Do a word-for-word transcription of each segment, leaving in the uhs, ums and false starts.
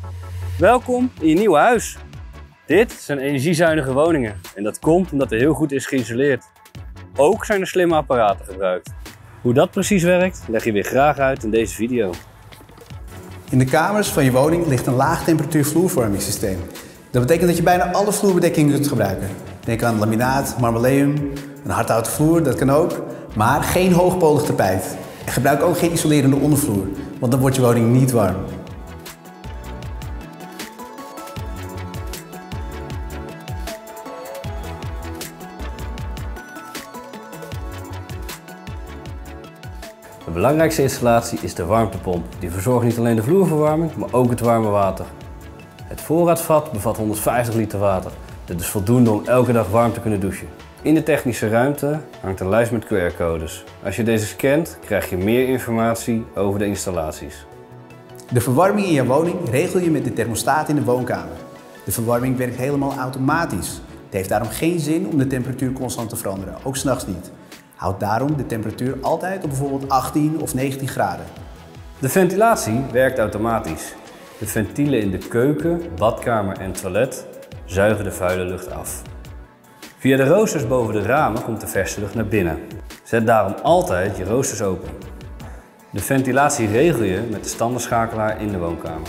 Welkom in je nieuwe huis. Dit zijn energiezuinige woningen en dat komt omdat er heel goed is geïsoleerd. Ook zijn er slimme apparaten gebruikt. Hoe dat precies werkt, leg je weer graag uit in deze video. In de kamers van je woning ligt een laag temperatuur vloerverwarmingssysteem. Dat betekent dat je bijna alle vloerbedekking kunt gebruiken. Denk aan laminaat, marmaleum, een hardhouten vloer, dat kan ook. Maar geen hoogpolig tapijt. En gebruik ook geen isolerende ondervloer, want dan wordt je woning niet warm. De belangrijkste installatie is de warmtepomp. Die verzorgt niet alleen de vloerverwarming, maar ook het warme water. Het voorraadvat bevat honderdvijftig liter water. Dit is voldoende om elke dag warm te kunnen douchen. In de technische ruimte hangt een lijst met Q R-codes. Als je deze scant, krijg je meer informatie over de installaties. De verwarming in je woning regel je met de thermostaat in de woonkamer. De verwarming werkt helemaal automatisch. Het heeft daarom geen zin om de temperatuur constant te veranderen, ook 's nachts niet. Houd daarom de temperatuur altijd op bijvoorbeeld achttien of negentien graden. De ventilatie werkt automatisch. De ventielen in de keuken, badkamer en toilet zuigen de vuile lucht af. Via de roosters boven de ramen komt de verse lucht naar binnen. Zet daarom altijd je roosters open. De ventilatie regel je met de standaardschakelaar in de woonkamer.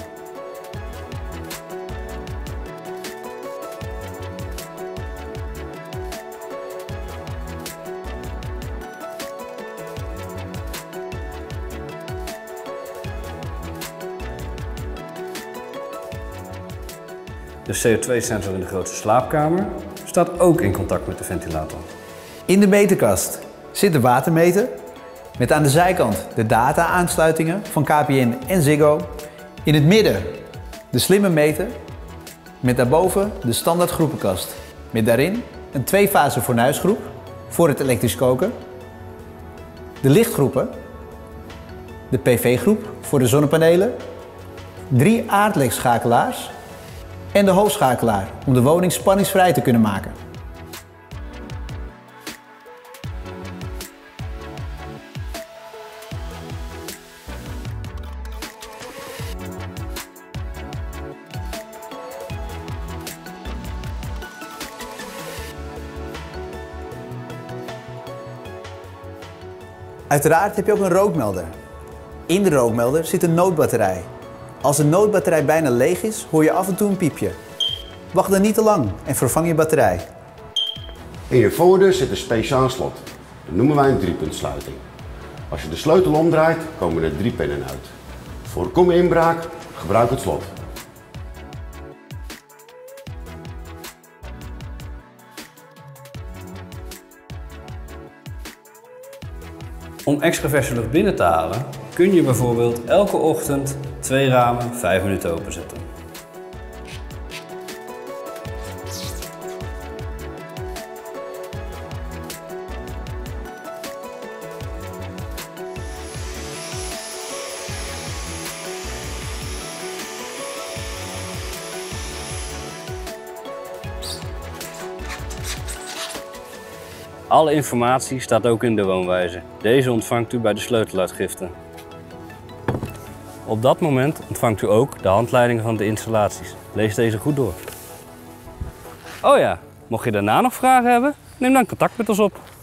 De C O twee sensor in de grootste slaapkamer staat ook in contact met de ventilator. In de meterkast zit de watermeter met aan de zijkant de data-aansluitingen van K P N en Ziggo. In het midden de slimme meter met daarboven de standaard groepenkast. Met daarin een twee-fase fornuisgroep voor het elektrisch koken, de lichtgroepen, de P V-groep voor de zonnepanelen, drie aardlekschakelaars en de hoofdschakelaar om de woning spanningsvrij te kunnen maken. Uiteraard heb je ook een rookmelder. In de rookmelder zit een noodbatterij. Als de noodbatterij bijna leeg is, hoor je af en toe een piepje. Wacht dan niet te lang en vervang je batterij. In je voordeur zit een speciaal slot. Dat noemen wij een driepuntsluiting. Als je de sleutel omdraait, komen er drie pinnen uit. Voorkom inbraak, gebruik het slot. Om extra verse lucht binnen te halen, kun je bijvoorbeeld elke ochtend twee ramen vijf minuten openzetten. Alle informatie staat ook in de woonwijzer. Deze ontvangt u bij de sleuteluitgifte. Op dat moment ontvangt u ook de handleidingen van de installaties. Lees deze goed door. Oh ja, mocht je daarna nog vragen hebben, neem dan contact met ons op.